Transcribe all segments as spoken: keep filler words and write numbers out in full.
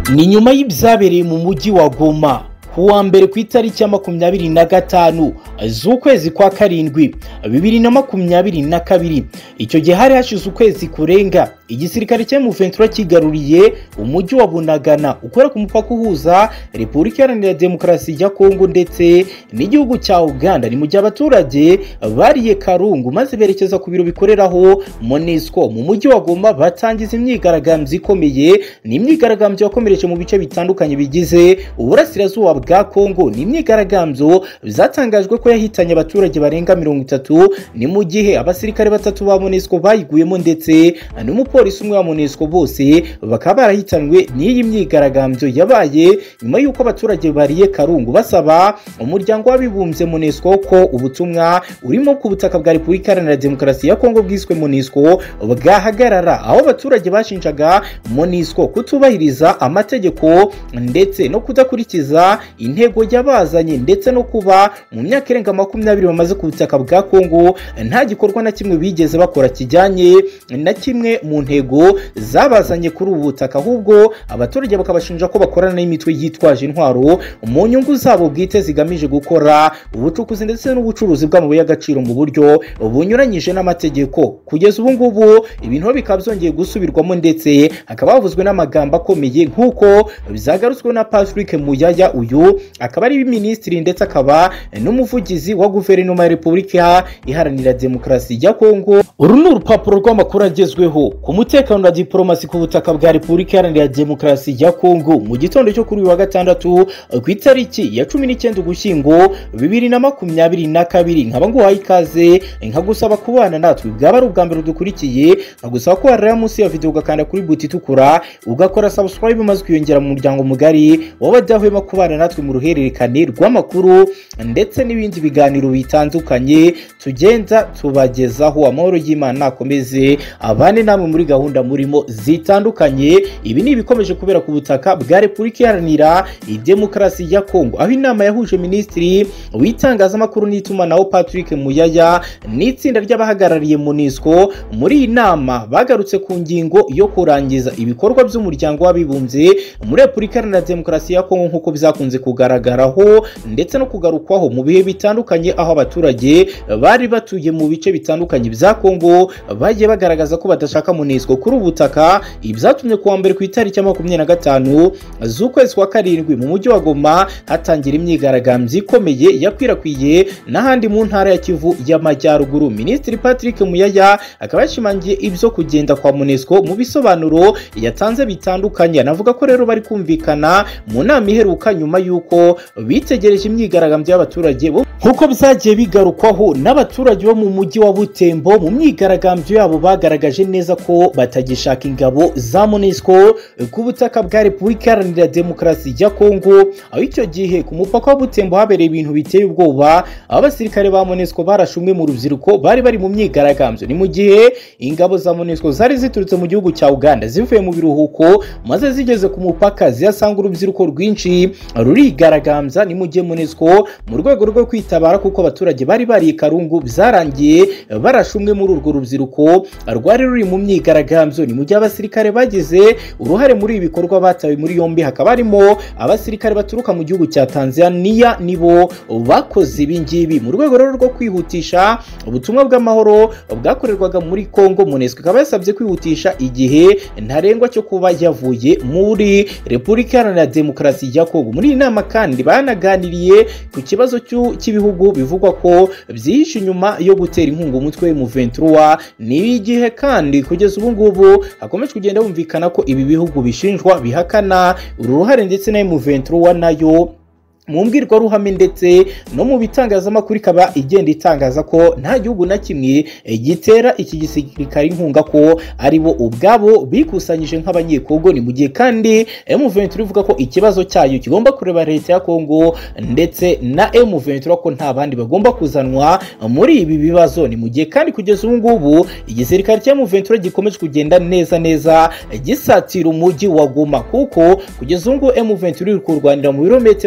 ni nyuma y'ibyabereye mu mujyi wa Goma kuwa mbere ku itariki ya makumyabiri na gatanu z'ukwezi kwa karindwi bibiri na makumyabiri na kabiri. Icyo gihe hari hashize ukwezi kurenga igisirikare cya mbumuntu kigaruriye umujyi wa Bunagana ukora ku mupaka uhuza Repubulika Iharanira Demokarasi ya Kongo ndetse n'igihugu cya Uganda. Ni mu gihe abaturage bariye Karungu maze berekeza ku biro bikoreraho MONUSCO mu mujyi wa Goma batangiza imyigaragambyo ikomeye. Ni imyigaragambyo yakomereje mu bice bitandukanye bigize uburasirazuba bwa Kongo. Ni imyigaragambyo bizatangajwe ko yahitanye abaturage barenga mirongo itatu. Ni mu gihe abasirikare batatu ba MONUSCO bayiguyemo ndetse n'umupolisi umwe wa MONUSCO, bose bakaba barahitanwe n'iyi myigaragambyo yabaye nyuma y'uko abaturage bariye Karungu basaba umuryango w'abibumbye MONUSCO ko ubutumwa urimo ku butaka bwa Repubulika Iharanira Demokarasi ya Kongo bwiswe MONUSCO bwahagarara. Aho abaturage bashinjaga MONUSCO kutubahiriza amategeko ndetse no kudakurikiza intego yabazanye ndetse no kuba mu myaka irenga makumyabiri bamaze ku butaka bwa Kongo nta gikorwa na kimwe bigeze bakora kijyanye na kimwe mu ntego zabazanye kuri ubu butaka, ahubwo abaturage bakabashinja ko bakorana n'imitwe yitwaje intwaro mu nyungu zabo bwite zigamije gukora ubucukuzi ndetse n'ubucuruzi bw'amabuye y'agaciro mu buryo bunyuranyije n'amategeko. Kugeza ubu ngubu ibintu bikaba byongeye gusubirwamo ndetse hakaba havuzwe n'amagambo akomeye nk'uko bizagarutswe na Patrick Muyaya. Uyu akaba ari minisitiri ndetse akaba n'umuvugizi wa guverinoma ya Repubulika Iharanira Demokarasi ya Kongo. Uru ni urupapuro rw'amakuru agezweho ku mutekano na diplomasi ku butaka bwa Repubulika Iharanira Demokarasi ya Kongo mu gitondo cyo kuri uyu wa gatandatu ku itariki ya cumi n'icyenda Ugushyingo bibiri na makumyabiri na kabiri. Nkaba nguhaye ikaze nkagusaba kubana natwe bwaba ari ubwa mbere dukurikiye, nkagusaba ko warira munsi ya video ugakanda kuri buti itukura ugakora subscribe maze kwiyongera mu muryango mugari w'abadahwema kubana natwe mu ruhererekane rw'amakuru ndetse n'ibindi biganiro bitandukanye tugenda tubagezaho. Amahoro y'Imana akomeze abane namwe muri gahunda murimo zitandukanye. Ibi ni ibikomeje kubera ku butaka bwa Repubulika Iharanira Demokarasi ya Kongo, aho inama yahuje minisitiri w'itangazamakuru n'itumanaho Patrick Muyaya n'itsinda ry'abahagarariye MONUSCO. Muri iyi nama bagarutse ku ngingo yo kurangiza ibikorwa by'umuryango w'abibumbye muri Repubulika Iharanira Demokarasi ya Kongo nk'uko bizakunze kugaragaraho ndetse no kugarukwaho mu bihe bitandukanye, aho abaturage bari batuye mu bice bitandukanye bya Kongo bagiye bagaragaza ko badashaka MONUSCO kuri ubutaka. Ibyatumye kuwa mbere ku itariki ya makumyabiri na gatanu z'ukwezi kwa karindwi mu mujyi wa Goma hatangira imyigaragambyo ikomeye yakwirakwiye n'ahandi mu ntara ya Kivu y'Amajyaruguru. Minisitiri Patrick Muyaya akaba yashimangiye ibyo kugenda kwa MONUSCO mu bisobanuro yatanze bitandukanye. Anavuga ko rero bari kumvikana mu nama iheruka nyuma y'uko bitegereje imyigaragambyo y'abaturage nk'uko byagiye bigarukwaho n'abaturage bo mu mujyi wa Butembo. Mu myigaragambyo yabo bagaragaje neza ko batagishaka ingabo za MONUSCO ku butaka bwa Repubulika Iharanira Demokarasi ya Kongo. Aho icyo gihe ku mupaka wa Butembo habereye ibintu biteye ubwoba, abasirikare ba MONUSCO barashumwe mu rubyiruko bari bari mu myigaragambyo. Ni mu gihe ingabo za MONUSCO zari ziturutse mu gihugu cya Uganda zivuye mu biruhuko maze zigeze ku mupaka ziyasanga urubyiruko rwinshi rurigaragambya. Ni mu gihe MONUSCO mu rwego rwo kwitabara kuko abaturage bari bariye Karungu byarangiye barashumwe muri urwo rubyiruko rwari ruri mu myigaragambyo. Ni mu gihe abasirikare bagize uruhare muri ibi bikorwa batawe muri yombi, hakaba harimo abasirikare baturuka mu gihugu cya Tanzania, nibo bakoze ibi ngibi mu rwego rwo kwihutisha ubutumwa bw'amahoro bwakorerwaga muri Kongo. MONUSCO ikaba yasabye kwihutisha igihe ntarengwa cyo kuba yavuye muri Repubulika Iharanira Demokarasi ya Kongo. Muri iyi nama kandi banaganiriye ku kibazo cy'ibihugu bivugwa ko byihishe inyuma yo gutera inkunga umutwe w'umuventura. Ni igihe kandi kugeza ubu ngubu hakomeje kugenda humvikana ko ibi bihugu bishinjwa bihakana uru ruhare ndetse na umuventura nayo mu mbwirwaruhame ndetse no mu bitangazamakuru ikaba igenda itangaza ko nta gihugu na kimwe gitera iki gisirikare inkunga, ko aribo ubwabo bikusanyije nk'abanyekongo. Ni mu gihe kandi M vingt-trois ivuga ko ikibazo cyayo kigomba kureba leta ya Kongo ndetse na M vingt-trois ko nta bandi bagomba kuzanwa muri ibi bibazo. Ni mu gihe kandi kugeza ubu ngubu igisirikare cya M vingt-trois gikomeje kugenda neza neza gisatira umujyi wa Goma, kuko kugeza ubu ngubu M vingt-trois iri kurwanira mu birometero makumyabiri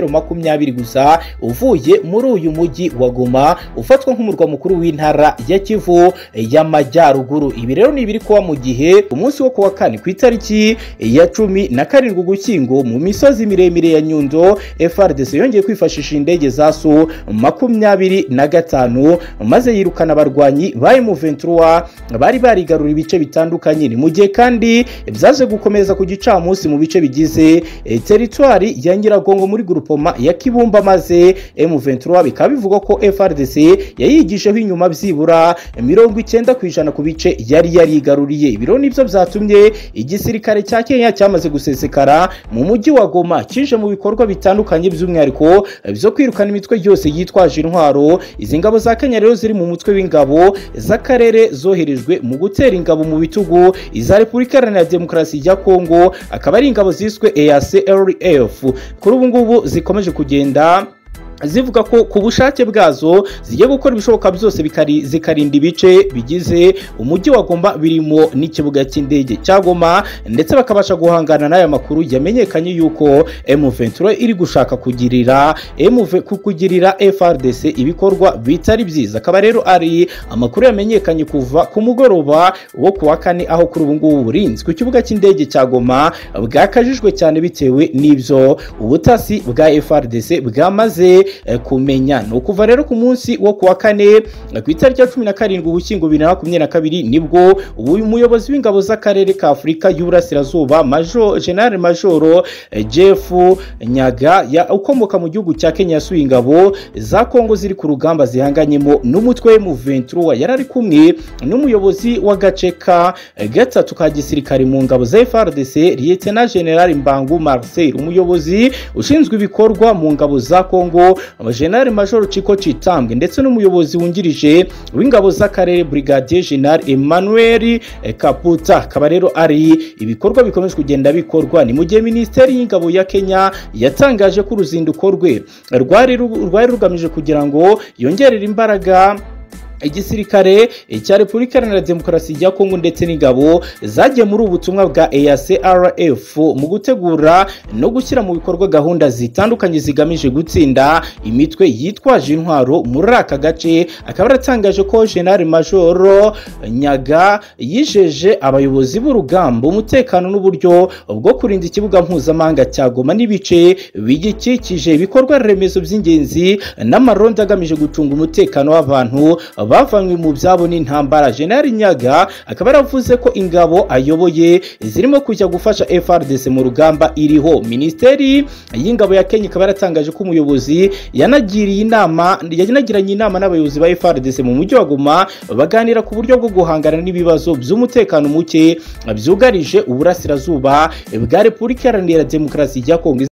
makumyabiri gusa uvuye muri uyu mujyi wa Goma ufatwa nk'umurwa mukuru w'intara ya Kivu y'Amajyaruguru. Ibi rero ni ibiri kuba mu gihe umunsi wo kuwa kane ku itariki ya cumi na karindwi Ugushyingo mu misozi miremire ya Nyundo F R D C yongeye kwifashisha indege za Su makumyabiri na gatanu maze yirukana abarwanyi ba M vingt-trois bari barigarura ibice bitandukanye. Ni mu gihe kandi byaje gukomeza ku gicamunsi mu bice bigize e, teritwari ya Nyiragongo muri grupoma ya Kibumba, maze M vingt-trois bikaba bivuga ko F R D C yayigisheho inyuma byibura mirongo icyenda ku ijana ku bice yari yarigaruriye. Ibiro nibyo byatumye igisirikare cya Kenya cyamaze gusesekara mu mujyi wa Goma kije mu bikorwa bitandukanye by'umwihariko byo kwirukana imitwe yose yitwaje intwaro. Izi ngabo za Kenya rero ziri mu mutwe w'ingabo z'akarere zoherejwe mu gutera ingabo mu bitugu iza Repubulika Iharanira Demokarasi ya Kongo, akaba ari ingabo ziswe E A C R F. Kuri ubu ngubu zikomeje kugenda zivuga ko ku bushake bwazo zigiye gukora ibishoboka byose zikarinda ibice bigize umujyi wa Goma birimo n'ikibuga cy'indege cya Goma, ndetse bakabasha guhangana n'aya makuru yamenyekanye yuko M vingt-trois iri gushaka kugirira M kugirira F R D C ibikorwa bitari byiza. Akaba rero ari amakuru yamenyekanye kuva ku mugoroba wo kuwa kane, aho kuri ubu ngubu burinzi ku kibuga cy'indege cya Goma bwakajijwe cyane bitewe n'ibyo ubutasi bwa F R D C bwamaze kumenya. No kuva rero ku munsi wo kuwa kane ku itariki ya cumi na karindwi Ugushyingo bibiri na makumyabiri na kabiri nibwo uyu muyobozi w'ingabo z'akarere ka Afurika y'Uburasirazuba Major General Major Jeff Nyaga ya ukomoka mu gihugu cya Kenya yasuye ingabo za Kongo ziri ku rugamba zihanganyemo n'umutwe M vingt-trois. Yarari kumwe n'umuyobozi w'agace ka gatatu ka gisirikare mu ngabo za F R D C Lieutenant General Mbangu Marcel, umuyobozi ushinzwe ibikorwa mu ngabo za Kongo General Major Chiko Chitambwe, ndetse n'umuyobozi wungirije w'ingabo z'akarere Brigadier General Emmanuel Kaputa. Akaba rero ari ibikorwa bikomeje kugenda bikorwa. Ni mu gihe Minisiteri y'Ingabo ya Kenya yatangaje ko uruzinduko rwe rwari rwari rugamije kugira ngo yongerere imbaraga igisirikare cya Repubulika Iharanira Demokarasi ya Kongo ndetse n'ingabo zagiye muri ubutumwa bwa E A C R F mu gutegura no gushyira mu bikorwa gahunda zitandukanye zigamije gutsinda imitwe yitwaje intwaro muri aka gace. Akaba aratangaje ko General Major Nyaga yijeje abayobozi b'urugamba umutekano n'uburyo bwo kurinda ikibuga mpuzamahanga cya Goma n'ibice bigikikije, ibikorwa remezo by'ingenzi n'amaronda agamije gucunga umutekano w'abantu bavanywe mu byabo n'intambara. General Nyaga akaba yaravuze ko ingabo ayoboye zirimo kujya gufasha F R D C mu rugamba iriho. Minisiteri y'Ingabo ya Kenya ikaba yaratangaje ko umuyobozi yanagiriye inama yanagiranye inama n'abayobozi ba F R D C mu mujyi wa Goma baganira ku buryo bwo guhangana n'ibibazo by'umutekano muke byugarije uburasirazuba bwa Repubulika Iharanira Demokarasi ya Kongo.